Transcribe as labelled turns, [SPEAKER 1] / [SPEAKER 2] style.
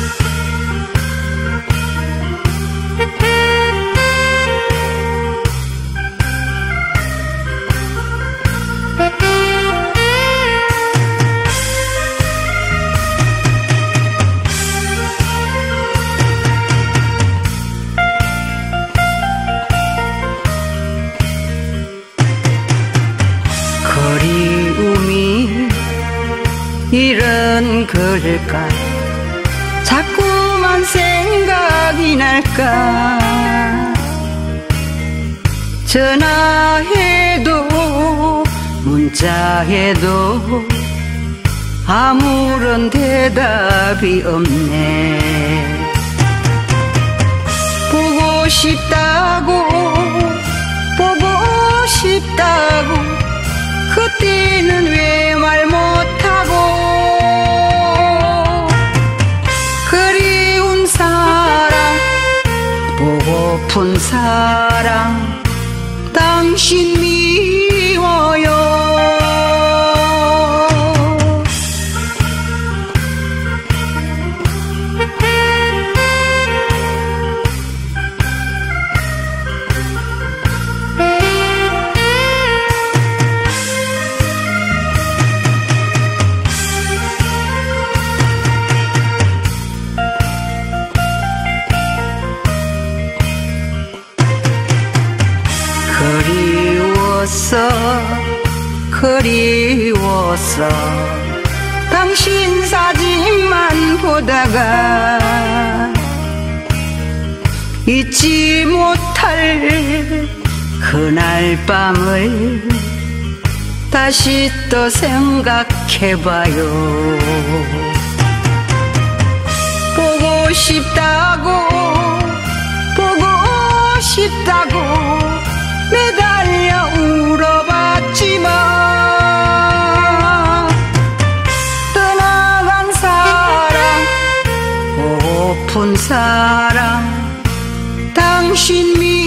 [SPEAKER 1] 그리움이 이런 걸까 자꾸만 생각이 날까 전화해도 문자해도 아무런 대답이 없네 보고 싶다고 보고 싶다고 그때는 왜 말 못하고 그리운 사랑 보고픈 사랑 당신 미워요 그리워서 당신 사진만 보다가 잊지 못할 그날 밤을 다시 또 생각해봐요 보고 싶다고 보고 싶다고 매달려 울어봤지만 떠나간 사랑 보고픈 사랑 당신